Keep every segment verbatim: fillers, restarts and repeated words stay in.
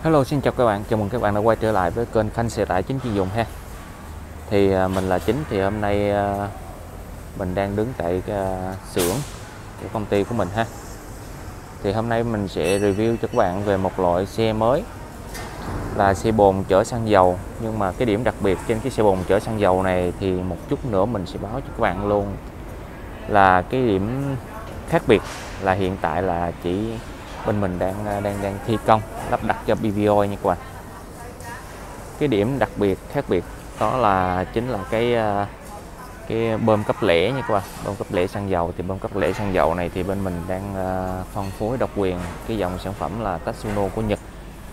Hello, xin chào các bạn, chào mừng các bạn đã quay trở lại với kênh Khanh xe tải chính chuyên dùng ha. Thì à, mình là Chính, thì hôm nay à, mình đang đứng tại à, xưởng của công ty của mình ha. Thì hôm nay mình sẽ review cho các bạn về một loại xe mới là xe bồn chở xăng dầu. Nhưng mà cái điểm đặc biệt trên cái xe bồn chở xăng dầu này thì một chút nữa mình sẽ báo cho các bạn luôn. Là cái điểm khác biệt là hiện tại là chỉ bên mình đang đang đang thi công lắp đặt cho pê vê o nha các bạn. Cái điểm đặc biệt khác biệt đó là chính là cái cái bơm cấp lẻ nha các bạn. Bơm cấp lẻ xăng dầu thì bơm cấp lẻ xăng dầu này thì bên mình đang phân phối độc quyền cái dòng sản phẩm là Tatsuno của Nhật.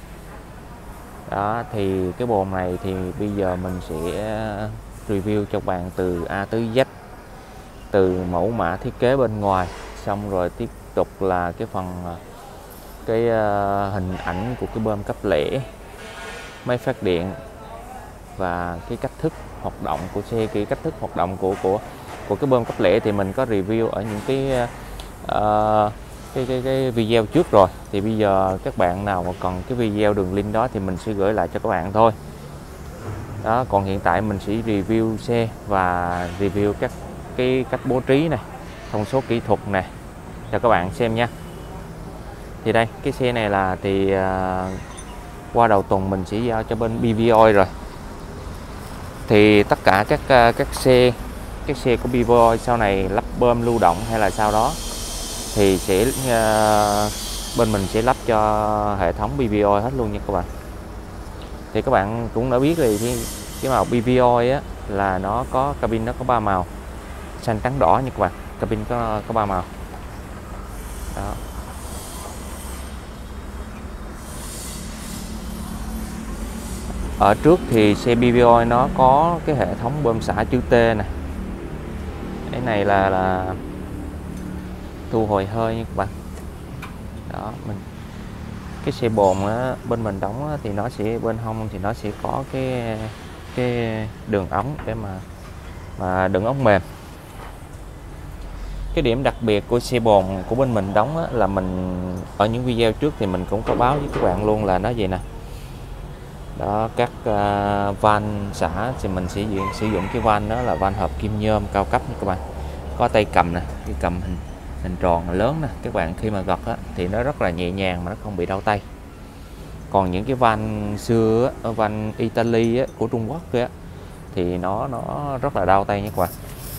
Đó, thì cái bồn này thì bây giờ mình sẽ review cho bạn từ A tới Z, từ mẫu mã thiết kế bên ngoài, xong rồi tiếp tục là cái phần cái uh, hình ảnh của cái bơm cấp lẻ, máy phát điện và cái cách thức hoạt động của xe. Cái cách thức hoạt động của của của cái bơm cấp lẻ thì mình có review ở những cái uh, cái, cái cái video trước rồi. Thì bây giờ các bạn nào mà cần cái video đường link đó thì mình sẽ gửi lại cho các bạn thôi. Đó, còn hiện tại mình sẽ review xe và review các cái cách bố trí này, thông số kỹ thuật này cho các bạn xem nha. Thì đây, cái xe này là thì uh, qua đầu tuần mình sẽ giao cho bên pê vê o rồi. Thì tất cả các uh, các xe các xe của pê vê o sau này lắp bơm lưu động hay là sau đó thì sẽ uh, bên mình sẽ lắp cho hệ thống pê vê o hết luôn nha các bạn. Thì các bạn cũng đã biết rồi, thì cái màu pê vê o á là nó có cabin, nó có ba màu xanh trắng đỏ nha các bạn. Cabin có có ba màu đó. Ở trước thì xe pê vê o nó có cái hệ thống bơm xả chữ T này. Cái này là là thu hồi hơi nha các bạn. Đó, mình cái xe bồn á, bên mình đóng á, thì nó sẽ bên hông thì nó sẽ có cái cái đường ống để mà mà đường ống mềm. Cái điểm đặc biệt của xe bồn của bên mình đóng á, là mình ở những video trước thì mình cũng có báo với các bạn luôn là nó vậy nè. Đó, các uh, van xả thì mình sẽ sử, sử dụng cái van đó là van hợp kim nhôm cao cấp nha các bạn. Có tay cầm nè, cái cầm hình hình tròn lớn nè, các bạn khi mà gật á, thì nó rất là nhẹ nhàng mà nó không bị đau tay. Còn những cái van xưa á, van Italy á, của Trung Quốc á, thì nó nó rất là đau tay nha các bạn.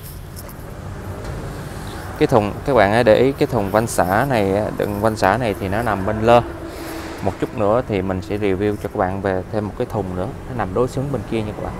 Cái thùng, các bạn hãy để ý cái thùng van xả này, đựng van xả này thì nó nằm bên lơ. Một chút nữa thì mình sẽ review cho các bạn về thêm một cái thùng nữa, nó nằm đối xứng bên kia nha các bạn.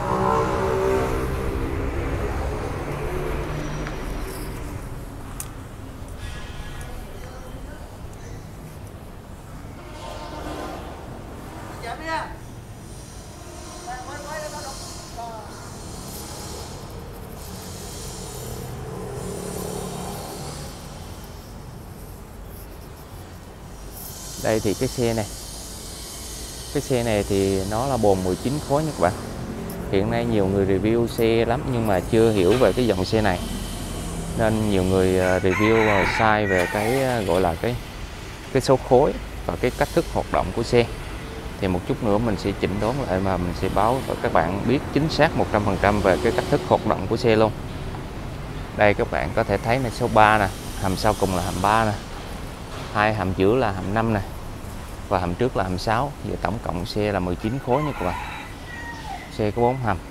Đây thì cái xe này cái xe này thì nó là bồn mười chín khối nha các bạn. Hiện nay nhiều người review xe lắm nhưng mà chưa hiểu về cái dòng xe này, nên nhiều người review sai về cái gọi là cái cái số khối và cái cách thức hoạt động của xe. Thì một chút nữa mình sẽ chỉnh đốn lại và mình sẽ báo cho các bạn biết chính xác một trăm phần trăm về cái cách thức hoạt động của xe luôn. Đây các bạn có thể thấy là số ba nè, hầm sau cùng là hầm ba nè, hai hầm giữa là hầm năm nè, và hầm trước là hầm sáu. Vậy tổng cộng xe là mười chín khối nha các bạn. Xe có bốn hầm.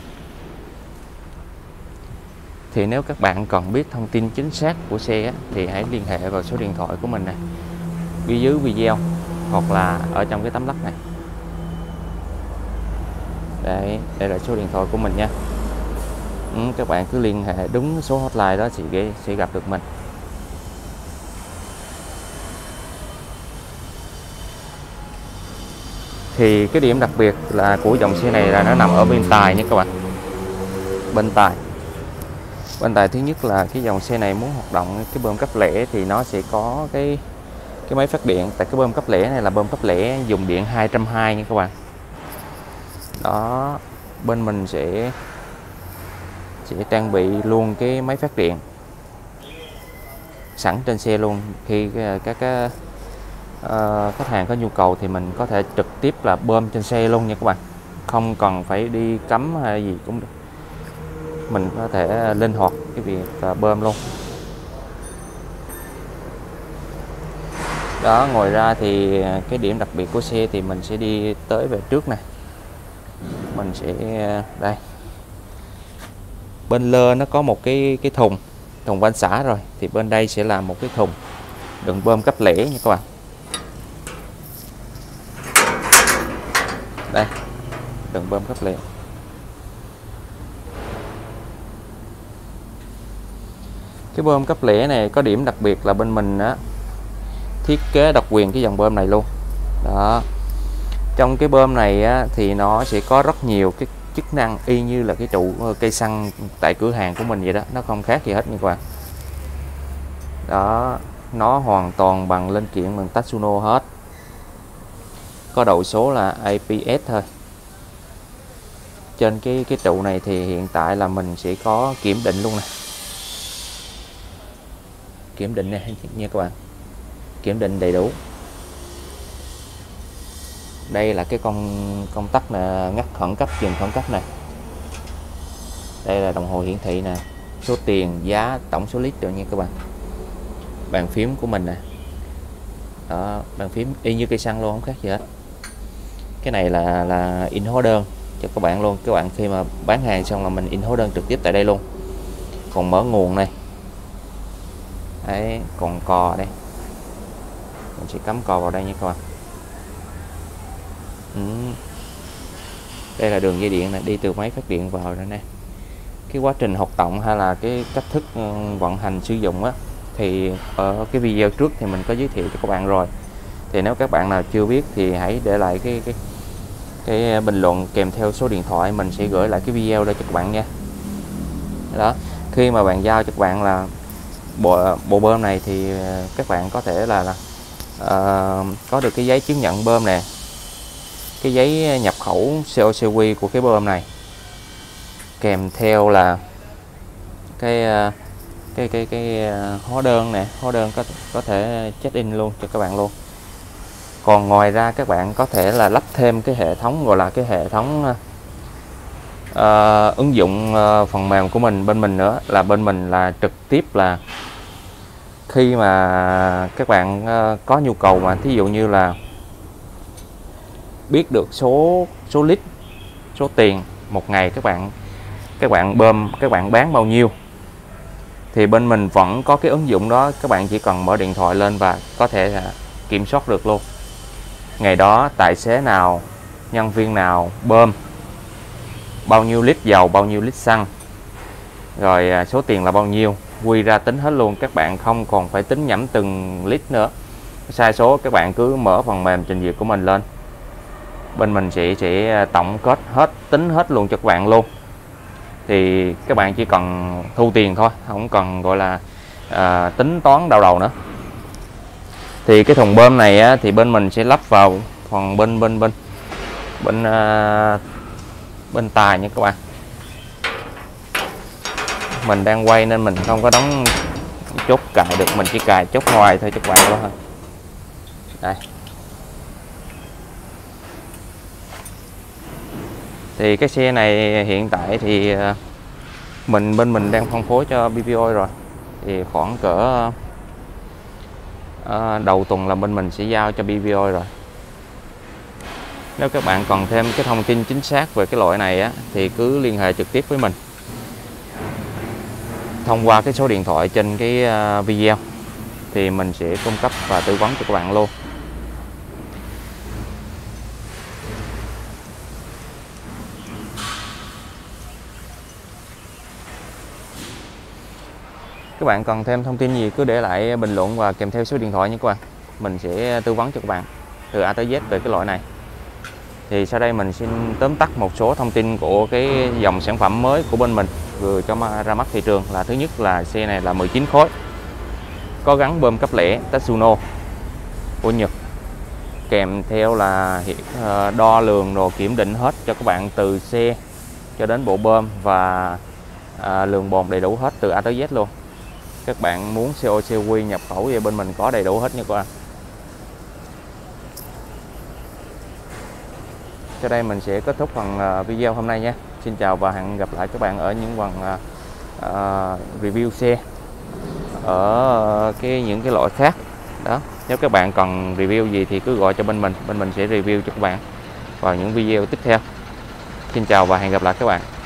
Thì nếu các bạn cần biết thông tin chính xác của xe á, thì hãy liên hệ vào số điện thoại của mình này, phía dưới video hoặc là ở trong cái tấm lắc này. Đây, đây là số điện thoại của mình nha. Ừ, các bạn cứ liên hệ đúng số hotline đó thì sẽ gặp được mình. Thì cái điểm đặc biệt là của dòng xe này là nó nằm ở bên tài nha các bạn. Bên tài Bên tài thứ nhất là cái dòng xe này muốn hoạt động cái bơm cấp lẻ thì nó sẽ có cái cái máy phát điện. Tại cái bơm cấp lẻ này là bơm cấp lẻ dùng điện hai trăm hai mươi nha các bạn. Đó, bên mình sẽ sẽ trang bị luôn cái máy phát điện sẵn trên xe luôn. Khi các uh, khách hàng có nhu cầu thì mình có thể trực tiếp là bơm trên xe luôn nha các bạn, không cần phải đi cắm hay gì cũng được, mình có thể linh hoạt cái việc uh, bơm luôn. Đó, ngoài ra thì cái điểm đặc biệt của xe thì mình sẽ đi tới về trước này, mình sẽ đây, bên lơ nó có một cái cái thùng thùng van xả rồi, thì bên đây sẽ là một cái thùng đựng bơm cấp lẻ nha các bạn. Đây, đựng bơm cấp lẻ. Cái bơm cấp lẻ này có điểm đặc biệt là bên mình á thiết kế độc quyền cái dòng bơm này luôn. Đó, trong cái bơm này á, thì nó sẽ có rất nhiều cái chức năng y như là cái trụ cây xăng tại cửa hàng của mình vậy đó, nó không khác gì hết nha các bạn. Đó, nó hoàn toàn bằng linh kiện bằng Tatsuno hết, có đầu số là a pê ét thôi. Trên cái cái trụ này thì hiện tại là mình sẽ có kiểm định luôn nè, kiểm định này nha các bạn, kiểm định đầy đủ. Đây là cái công công tắc là ngắt khẩn cấp, dừng khẩn cấp này. Đây là đồng hồ hiển thị nè, số tiền, giá, tổng số lít rồi nha các bạn. Bàn phím của mình nè, đó, bàn phím y như cây xăng luôn, không khác gì hết. Cái này là là in hóa đơn cho các bạn luôn, các bạn khi mà bán hàng xong là mình in hóa đơn trực tiếp tại đây luôn. Còn mở nguồn này, đấy, còn cò đây, mình sẽ cắm cò vào đây nha các bạn. Ừ. Đây là đường dây điện này, đi từ máy phát điện vào đây nè. Cái quá trình hoạt động hay là cái cách thức vận hành sử dụng á, thì ở cái video trước thì mình có giới thiệu cho các bạn rồi. Thì nếu các bạn nào chưa biết thì hãy để lại cái cái cái bình luận kèm theo số điện thoại, mình sẽ gửi lại cái video đây cho các bạn nha. Đó, khi mà bạn giao cho các bạn là bộ bộ bơm này thì các bạn có thể là, là uh, có được cái giấy chứng nhận bơm nè, cái giấy nhập khẩu xê o xê quy của cái bơm này, kèm theo là cái cái cái cái hóa đơn nè, hóa đơn có có thể check in luôn cho các bạn luôn. Còn ngoài ra các bạn có thể là lắp thêm cái hệ thống gọi là cái hệ thống uh, ứng dụng uh, phần mềm của mình bên mình nữa, là bên mình là trực tiếp là khi mà các bạn uh, có nhu cầu mà thí dụ như là biết được số số lít, số tiền một ngày các bạn các bạn bơm các bạn bán bao nhiêu, thì bên mình vẫn có cái ứng dụng đó, các bạn chỉ cần mở điện thoại lên và có thể là kiểm soát được luôn. Ngày đó tài xế nào, nhân viên nào bơm bao nhiêu lít dầu, bao nhiêu lít xăng, rồi số tiền là bao nhiêu, quy ra tính hết luôn, các bạn không còn phải tính nhẩm từng lít nữa. Sai số các bạn cứ mở phần mềm trình duyệt của mình lên, bên mình sẽ sẽ tổng kết hết, tính hết luôn cho các bạn luôn. Thì các bạn chỉ cần thu tiền thôi, không cần gọi là à, tính toán đau đầu nữa. Thì cái thùng bơm này á, thì bên mình sẽ lắp vào phần bên bên bên bên à, bên tài nha các bạn. Mình đang quay nên mình không có đóng chốt cài được, mình chỉ cài chốt ngoài thôi cho các bạn thôi. Đây. Thì cái xe này hiện tại thì mình bên mình đang phân phối cho bê vê o rồi, thì khoảng cỡ uh, đầu tuần là bên mình sẽ giao cho bê vê o rồi. Nếu các bạn cần thêm cái thông tin chính xác về cái loại này á, thì cứ liên hệ trực tiếp với mình thông qua cái số điện thoại trên cái uh, video, thì mình sẽ cung cấp và tư vấn cho các bạn luôn. Các bạn cần thêm thông tin gì cứ để lại bình luận và kèm theo số điện thoại nha các bạn. Mình sẽ tư vấn cho các bạn từ A tới Z về cái loại này. Thì sau đây mình xin tóm tắt một số thông tin của cái dòng sản phẩm mới của bên mình vừa cho ra mắt thị trường. Là thứ nhất là xe này là mười chín khối, có gắn bơm cấp lẻ Tatsuno của Nhật, kèm theo là đo lường rồi kiểm định hết cho các bạn từ xe cho đến bộ bơm, và à, lường bồn đầy đủ hết từ A tới Z luôn. Các bạn muốn xê o xê quy nhập khẩu thì bên mình có đầy đủ hết nha các bạn. Sau đây mình sẽ kết thúc phần video hôm nay nha. Xin chào và hẹn gặp lại các bạn ở những phần uh, review xe ở cái những cái loại khác đó. Nếu các bạn cần review gì thì cứ gọi cho bên mình, bên mình sẽ review cho các bạn vào những video tiếp theo. Xin chào và hẹn gặp lại các bạn.